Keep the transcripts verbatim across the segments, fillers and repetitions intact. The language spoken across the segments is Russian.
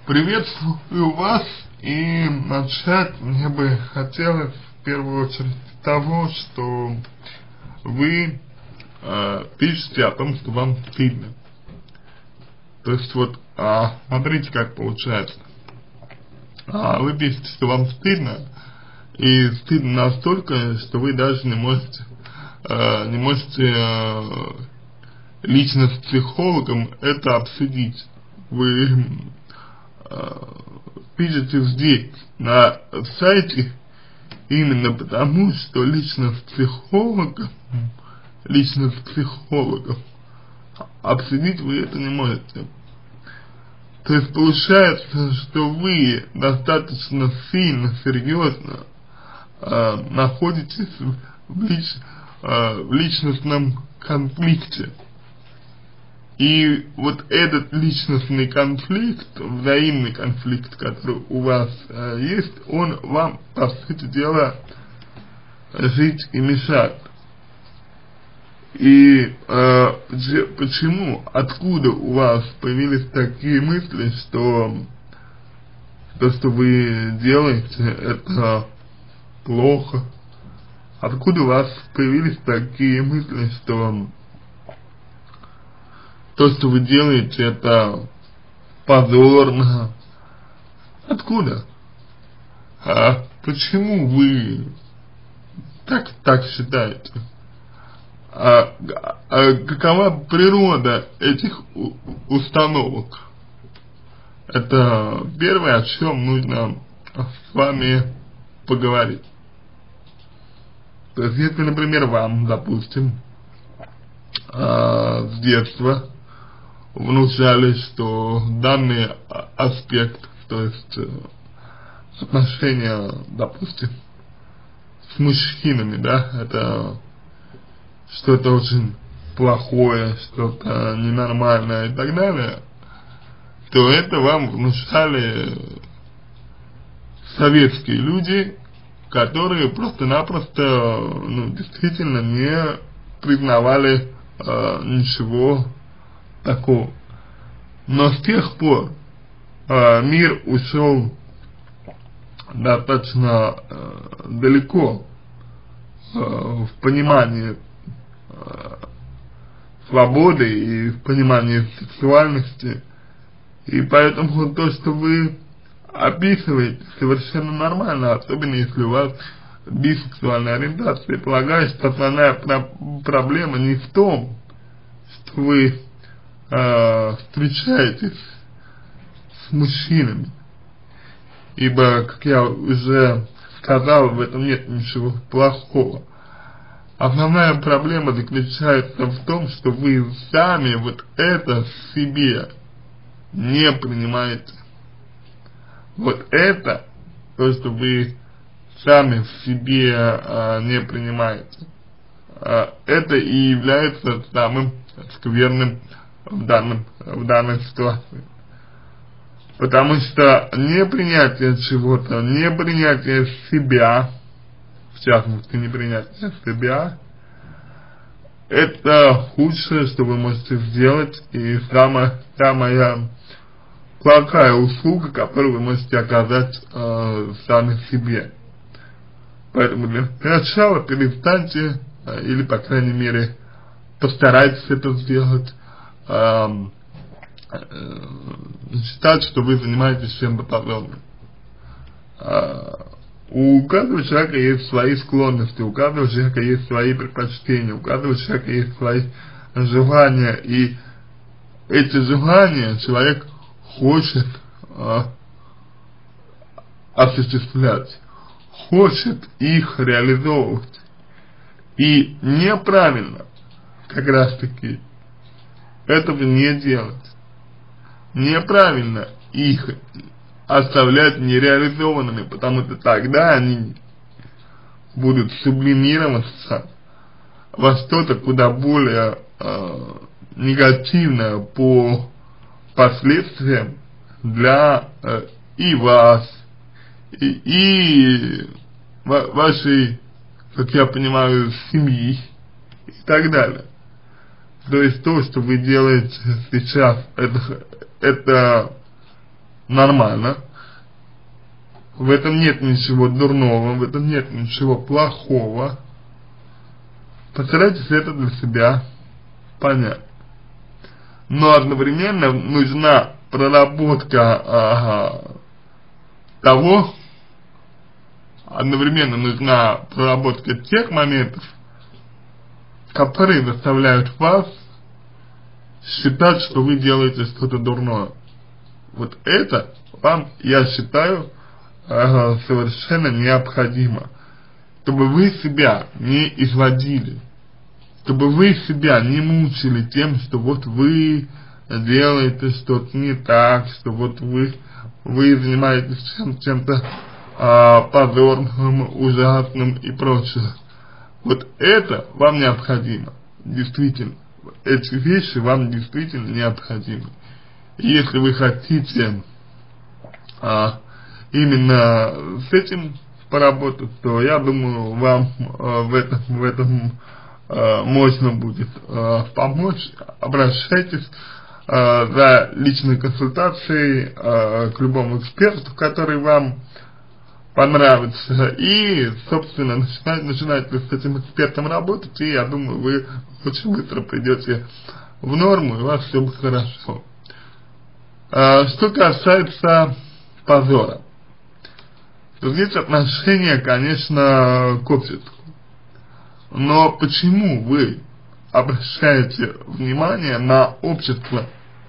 Приветствую вас, и начать мне бы хотелось в первую очередь с того, что вы э, пишете о том, что вам стыдно. То есть вот, а, смотрите, как получается. А, вы пишете, что вам стыдно, и стыдно настолько, что вы даже не можете, э, не можете э, лично с психологом это обсудить. Вы пишете здесь, на сайте, именно потому, что лично с психологом, лично с психологом обсудить вы это не можете. То есть получается, что вы достаточно сильно, серьезно э, находитесь в, лич, э, в личностном конфликте. И вот этот личностный конфликт, взаимный конфликт, который у вас э, есть, он вам, по сути дела, жить и мешает. И э, почему, откуда у вас появились такие мысли, что то, что вы делаете, это плохо? Откуда у вас появились такие мысли, что то, что вы делаете, это позорно? Откуда? А почему вы так, так считаете? А, а какова природа этих у, установок? Это первое, о чем нужно с вами поговорить. То есть, если, например, вам, допустим, а, с детства внушали, что данный аспект, то есть отношения, допустим, с мужчинами, да, это что-то очень плохое, что-то ненормальное и так далее, то это вам внушали советские люди, которые просто-напросто, ну, действительно не признавали э, ничего такого. Но с тех пор э, мир ушел достаточно э, далеко э, в понимании э, свободы и в понимании сексуальности, и поэтому то, что вы описываете, совершенно нормально, особенно если у вас бисексуальная ориентация. Я полагаю, что основная про проблема не в том, что вы э, встречаетесь с мужчинами, ибо, как я уже сказал, в этом нет ничего плохого. Основная проблема заключается в том, что вы сами вот это в себе не принимаете. Вот это, то, что вы сами в себе а, не принимаете, а, это и является самым скверным в, данном, в данной ситуации. Потому что непринятие чего-то, непринятие себя, в частности непринятие себя, это худшее, что вы можете сделать, и самая, самая плохая услуга, которую вы можете оказать э, сами себе. Поэтому для начала перестаньте, э, или по крайней мере постарайтесь это сделать, э, э, считать, что вы занимаетесь чем-то подобным. Э, у каждого человека есть свои склонности, у каждого человека есть свои предпочтения, у каждого человека есть свои желания, и эти желания человек хочет а, осуществлять, хочет их реализовывать. И неправильно как раз таки этого не делать. Неправильно их оставлять нереализованными, потому что тогда они будут сублимироваться во что-то куда более э, негативное по последствиям для э, и вас, и, и ва вашей, как я понимаю, семьи и так далее. То есть то, что вы делаете сейчас, это, это нормально. В этом нет ничего дурного, в этом нет ничего плохого. Постарайтесь это для себя понять. Но одновременно нужна проработка ага, того, одновременно нужна проработка тех моментов, которые заставляют вас считать, что вы делаете что-то дурное. Вот это вам, я считаю, э, совершенно необходимо. Чтобы вы себя не изводили. Чтобы вы себя не мучили тем, что вот вы делаете что-то не так, что вот вы, вы занимаетесь чем- чем-то э, позорным, ужасным и прочее. Вот это вам необходимо. Действительно. Эти вещи вам действительно необходимы. И если вы хотите а, именно с этим поработать, то я думаю, вам а, в этом, в этом а, можно будет а, помочь. Обращайтесь а, за личной консультацией а, к любому эксперту, который вам понравится, и, собственно, начинать, начинать с этим экспертом работать, и я думаю, вы очень быстро придете в норму, и у вас все будет хорошо. А, что касается позора, то здесь отношение, конечно, к обществу. Но почему вы обращаете внимание на общество?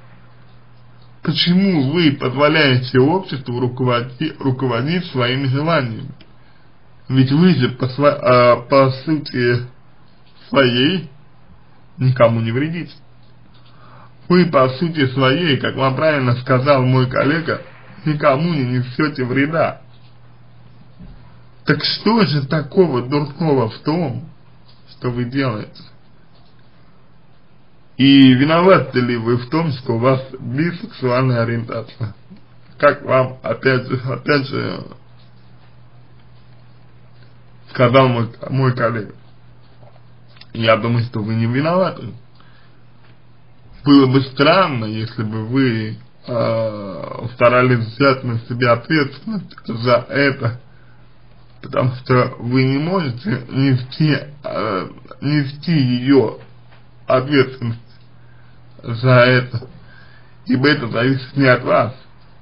Почему вы позволяете обществу руководить, руководить своими желаниями? Ведь вы же по, а, по сути своей никому не вредите. Вы по сути своей, как вам правильно сказал мой коллега, никому не несете вреда. Так что же такого дурного в том, что вы делаете? И виноваты ли вы в том, что у вас бисексуальная ориентация? Как вам, опять же, опять же, сказал мой, мой коллега. Я думаю, что вы не виноваты. Было бы странно, если бы вы э, старались взять на себя ответственность за это, потому что вы не можете нести, э, нести ее ответственность за это, ибо это зависит не от вас.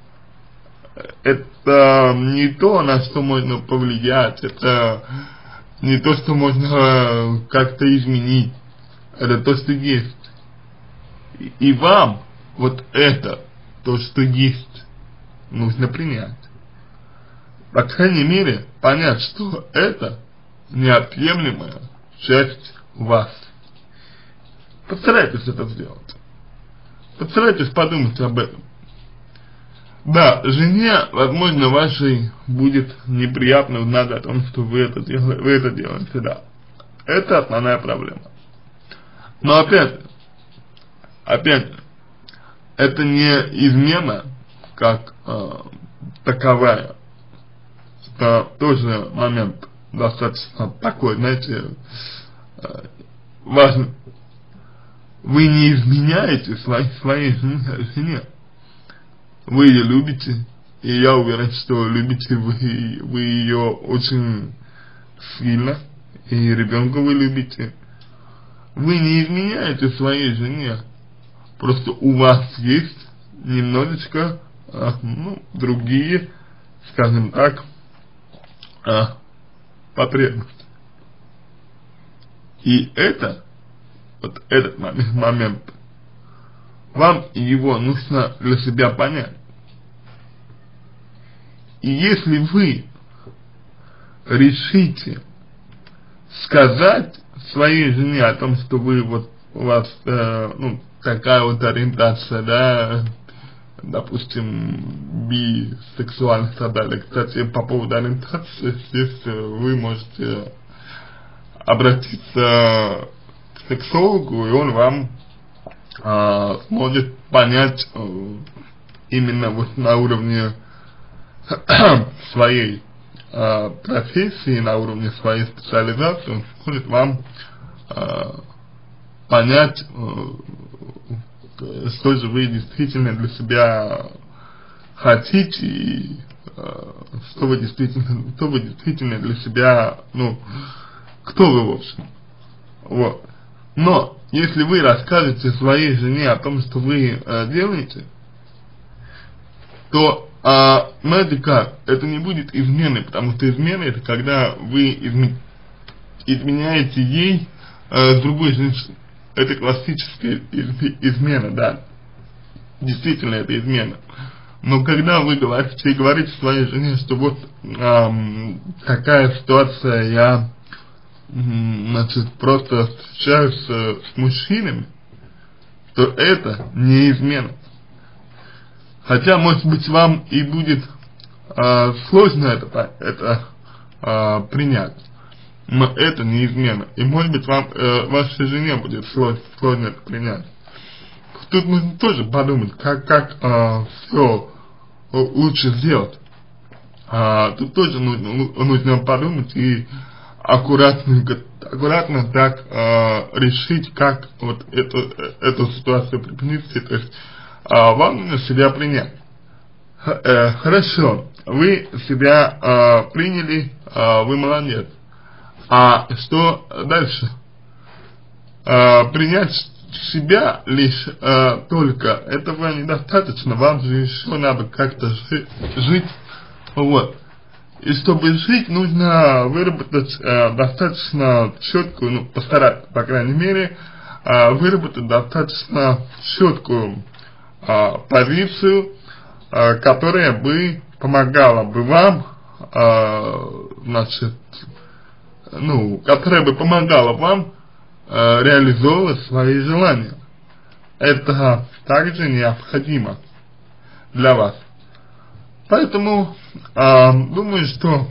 Это не то, на что можно повлиять, это не то, что можно как-то изменить, это то, что есть. И вам вот это, то, что есть, нужно принять. По крайней мере, понять, что это неотъемлемая часть вас. Постарайтесь это сделать. Постарайтесь подумать об этом. Да, жене, возможно, вашей будет неприятно узнать о том, что вы это делаете, вы это делаете, да. Это основная проблема. Но опять, опять, это не измена, как э, таковая. Это тоже момент достаточно такой, знаете, э, важный. Вы не изменяете своей, своей жене. Вы ее любите, и я уверен, что любите вы, вы ее очень сильно, и ребенка вы любите. Вы не изменяете своей жене, просто у вас есть немножечко, а, ну, другие, скажем так, а, потребности. И это, вот этот момент, вам его нужно для себя понять. И если вы решите сказать своей жене о том, что вы вот, у вас, э, ну, такая вот ориентация, да, допустим, бисексуальность и так далее. Кстати, по поводу ориентации, здесь вы можете обратиться к сексологу, и он вам а, сможет понять а, именно вот на уровне своей а, профессии, на уровне своей специализации, он сможет вам а, понять, а, что же вы действительно для себя хотите и э, что вы действительно, что вы действительно для себя, ну, кто вы в общем. Вот. Но если вы расскажете своей жене о том, что вы э, делаете, то, э, знаете как, это не будет изменой, потому что измена — это когда вы изме изменяете ей э, с другой женщиной. Это классическая из измена, да. Действительно, это измена. Но когда вы говорите, говорите своей жене, что вот эм, такая ситуация, я значит, просто встречаюсь с, с мужчинами, то это не измена. Хотя, может быть, вам и будет э, сложно это, это э, принять, но это не измена. И, может быть, вам, э, вашей жене будет сложно, сложно это принять. Тут нужно тоже подумать, как, как э, все лучше сделать. А, тут тоже нужно, нужно подумать и аккуратно, аккуратно так э, решить, как вот эту, эту ситуацию преподнести. То есть э, вам нужно себя принять. Х, э, хорошо, вы себя э, приняли, э, вы молодец. А что дальше? Э, принять себя лишь э, только этого недостаточно, вам же еще надо как-то жи жить, вот. И чтобы жить, нужно выработать э, достаточно четкую, ну, постараться, по крайней мере, э, выработать достаточно четкую э, позицию, э, которая бы помогала бы вам, э, значит, ну, которая бы помогала вам э, реализовывать свои желания. Это также необходимо для вас. Поэтому э, думаю, что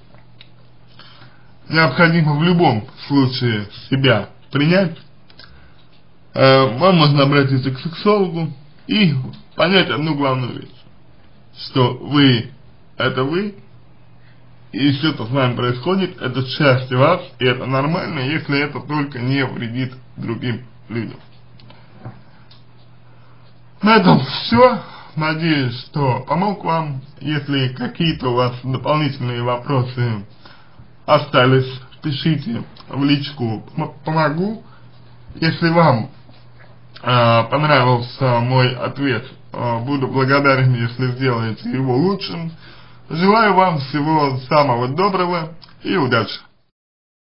необходимо в любом случае себя принять. Э, вам можно обратиться к сексологу и понять одну главную вещь, что вы — это вы, и все, что с вами происходит, это часть вас, и это нормально, если это только не вредит другим людям. На этом все. Надеюсь, что помог вам. Если какие-то у вас дополнительные вопросы остались, пишите в личку, помогу. Если вам э, понравился мой ответ, э, буду благодарен, если сделаете его лучшим. Желаю вам всего самого доброго и удачи!